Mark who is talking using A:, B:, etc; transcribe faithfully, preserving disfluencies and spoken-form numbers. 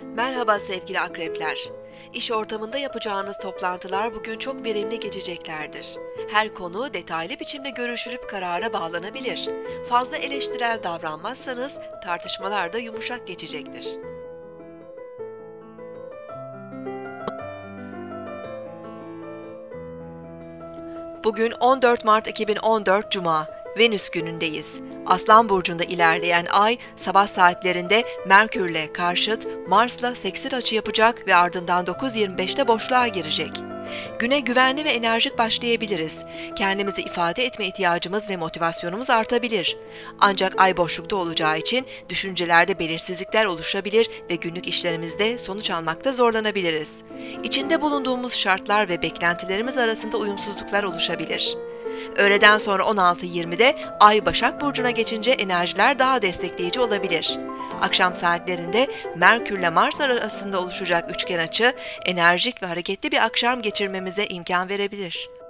A: Merhaba sevgili akrepler. İş ortamında yapacağınız toplantılar bugün çok verimli geçeceklerdir. Her konu detaylı biçimde görüşülüp karara bağlanabilir. Fazla eleştirel davranmazsanız tartışmalar da yumuşak geçecektir. Bugün on dört Mart iki bin on dört Cuma, Venüs günündeyiz. Aslan burcunda ilerleyen ay sabah saatlerinde Merkürle karşıt, Mars'la seksil açı yapacak ve ardından dokuz yirmi beşte boşluğa girecek. Güne güvenli ve enerjik başlayabiliriz. Kendimizi ifade etme ihtiyacımız ve motivasyonumuz artabilir. Ancak ay boşlukta olacağı için düşüncelerde belirsizlikler oluşabilir ve günlük işlerimizde sonuç almakta zorlanabiliriz. İçinde bulunduğumuz şartlar ve beklentilerimiz arasında uyumsuzluklar oluşabilir. Öğleden sonra on altı yirmide Ay Başak Burcu'na geçince enerjiler daha destekleyici olabilir. Akşam saatlerinde Merkür ile Mars arasında oluşacak üçgen açı, enerjik ve hareketli bir akşam geçirmemize imkan verebilir.